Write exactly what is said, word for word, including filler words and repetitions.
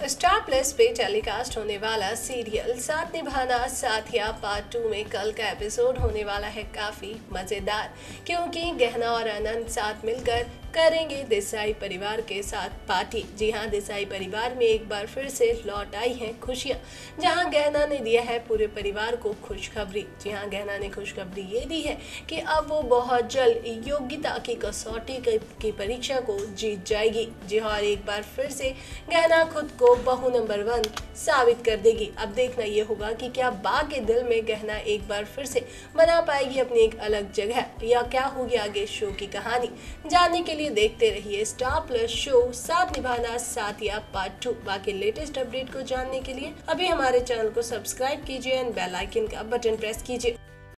Star plus पे telecast होने वाला सीरियल साथ निभाना साथिया पार्ट टू में कल का एपिसोड होने वाला है काफी मजेदार, क्योंकि गहना और अनंत साथ मिलकर करेंगे देसाई परिवार के साथ पार्टी। जी हाँ, देसाई परिवार में एक बार फिर से लौट आई हैं खुशियाँ, जहाँ गहना ने दिया है पूरे परिवार को खुशखबरी। जी हाँ, गहना ने खुशखबरी ये दी है कि अब वो बहुत जल्द योग्यता की कसौटी की परीक्षा को जीत जाएगी। जी हाँ, और एक बार फिर से गहना खुद को बहू नंबर वन साबित कर देगी। अब देखना ये होगा कि क्या बा के दिल में गहना एक बार फिर से बना पाएगी अपनी एक अलग जगह, या क्या होगी आगे शो की कहानी। जानने के लिए देखते रहिए star plus show Saath Nibhaana Saathiya part two. बाकी लेटेस्ट अपडेट को जानने के लिए अभी हमारे चैनल को सब्सक्राइब कीजिए एंड बेल आइकन का बटन प्रेस कीजिए।